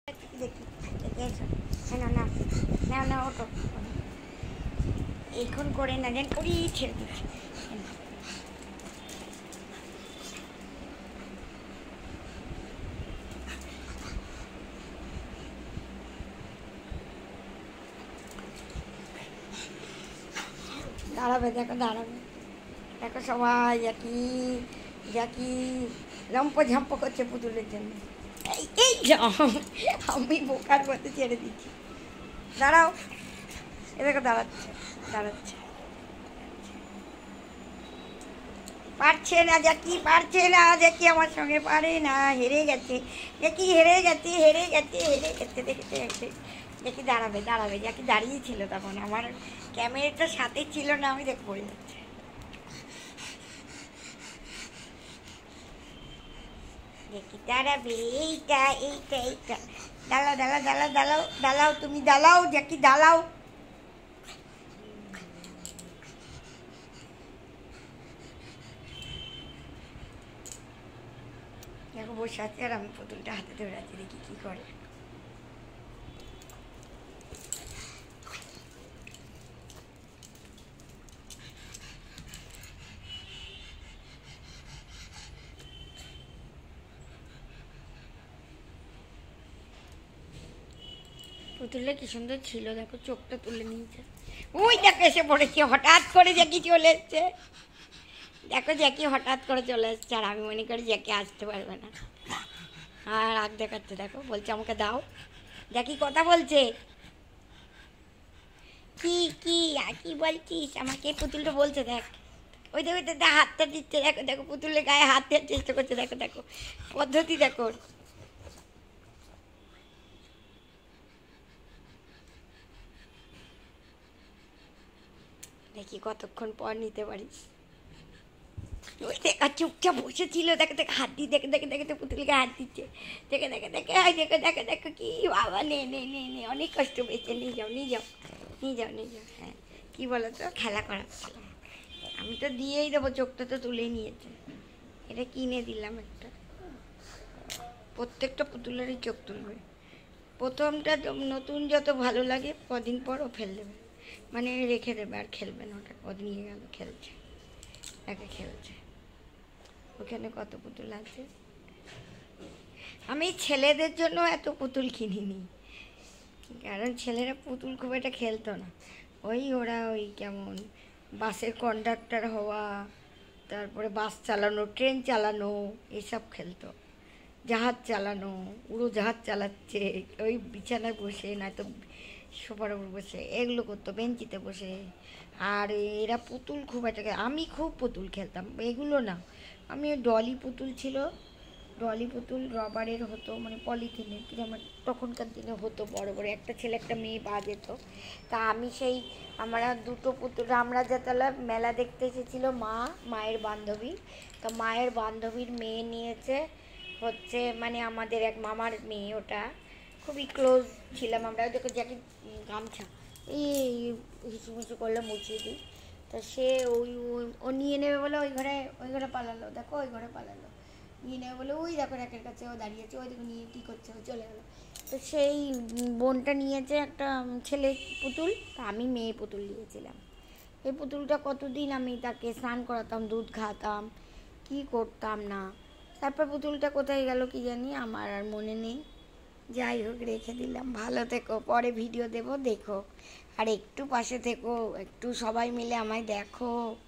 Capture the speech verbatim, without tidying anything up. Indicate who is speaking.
Speaker 1: দেখি না না না না ওটো এখন করে না যেন করি ছেড়ে দিচ্ছি। দাঁড়াবে দেখো, দাঁড়াবে দেখো সবাই জ্যাকি জ্যাকি লম্প ঝম্প করছে পুতুলের জন্য। এই এই আমি বোকার মতো ছেড়ে দিচ্ছি। দাঁড়াও, এ দেখো দাঁড়াচ্ছে দাঁড়াচ্ছে পারছে না জ্যাকি, পারছে না জ্যাকি, আমার সঙ্গে পারে না, হেরে গেছে জ্যাকি, হেরে গেছে হেরে গেছে হেরে গেছে দেখেছে গেছে জ্যাকি। দাঁড়াবে দাঁড়াবে জ্যাকি দাঁড়িয়ে ছিল তখন, আমার ক্যামেরাটা সাথে ছিল না, আমি দেখ পড়ে যাচ্ছে। জ্যাকি দাঁড়াবে, এইটা এইটা এইটা দাঁড়াও দাঁড়াও দাঁড়াও দাঁড়াও দাঁড়াও তুমি দাঁড়াও জ্যাকি দাঁড়াও। দেখো বসে আছে আর আমি পুতুলটা হাতে ধরে আছি, দেখি কি করে। পুতুলটা কি সুন্দর ছিল দেখো, চোখটা তুলে নিয়েছে। ওই দেখো এসে পড়েছে, হঠাৎ করে জ্যাকি চলে এসছে। দেখো জ্যাকি হঠাৎ করে চলে এসছে, আর আমি মনে করি জ্যাকি আসতে পারবে না, আর রাগ দেখাচ্ছে। দেখো বলছে আমাকে দাও, জ্যাকি কথা বলছে। কি কি আর কি বলছিস আমাকে? পুতুলটা বলছে দেখ, ওই দেখো দাদা হাতটা দিচ্ছে, দেখো দেখো পুতুলের গায়ে হাত দেওয়ার চেষ্টা করছে, দেখো দেখো পদ্ধতি দেখো। দেখি কতক্ষণ পর নিতে পারিস। ওই দেখা চুপচাপ বসেছিল, দেখে দেখে হাত দিয়ে দেখে দেখে দেখে তো পুতুলকে হাত দিচ্ছে, দেখে দেখে দেখে দেখে দেখে দেখো কি বাবা, নে নে নে নে অনেক কষ্ট পেয়েছে, নিয়ে যাও নিয়ে যাও নিয়ে যাও নিয়ে যাও। হ্যাঁ কী বলো তো, খেলা করাচ্ছিলাম আমি, তো দিয়েই দেবো, চোখটা তো তুলে নিয়েছে। এটা কিনে দিলাম একটা, প্রত্যেকটা পুতুলেরই চোখ তুলবে। প্রথমটা নতুন যত ভালো লাগে কদিন পর ও ফেল দেবে, মানে রেখে দেবে আর খেলবে না, ওটা কদিন নিয়ে গেল খেলছে, একে খেলছে। ওখানে কত পুতুল আছে। আমি ছেলেদের জন্য এত পুতুল কিনিনি, কারণ ছেলেরা পুতুল খুব একটা খেলতো না। ওই ওরা ওই কেমন বাসের কন্ডাক্টর হওয়া, তারপরে বাস চালানো, ট্রেন চালানো, এসব খেলতো। জাহাজ চালানো, উড়োজাহাজ চালাচ্ছে ওই বিছানায় বসে, নয়তো সোফার উপর বসে, এগুলো করতো বেঞ্চিতে বসে। আর এরা পুতুল খুব একটা, আমি খুব পুতুল খেলতাম, এগুলো না। আমি ডলি পুতুল ছিল, ডলি পুতুল রবারের হতো, মানে পলিথিনের, কিন্তু আমার তখনকার দিনে হতো বড় বড়, একটা ছেলে একটা মেয়ে পাওয়া যেত। তা আমি সেই আমরা দুটো পুতুল, রামরাজাতলা মেলা দেখতে এসেছিলো মা, মায়ের বান্ধবী, তো মায়ের বান্ধবীর মেয়ে নিয়েছে হচ্ছে, মানে আমাদের এক মামার মেয়ে, ওটা খুবই ক্লোজ ছিলাম আমরা। দেখো জ্যাকি গামছা এই হিসু মিশু করলে মুছিয়ে দিই, তো সে ওই ও নিয়ে নেবে বলে ওই ঘরে ওই ঘরে পালালো, দেখো ওই ঘরে পালালো, নিয়ে নেবে বলে ওই দেখো র্যাকের কাছে ও দাঁড়িয়েছে, ওই দেখো নিয়ে কী করছে, ও চলে গেলো। তো সেই বোনটা নিয়েছে একটা ছেলে পুতুল, তা আমি মেয়ে পুতুল নিয়েছিলাম। এই পুতুলটা কতদিন আমি তাকে স্নান করাতাম, দুধ খাওয়াতাম, কি করতাম না। তারপর পুতুলটা কোথায় গেল কি জানি, আমার আর মনে নেই। যাই হোক রেখে দিলাম। ভালো থেকো, পরে ভিডিও দেবো দেখো, আর একটু পাশে থেকো, একটু সবাই মিলে আমায় দেখো।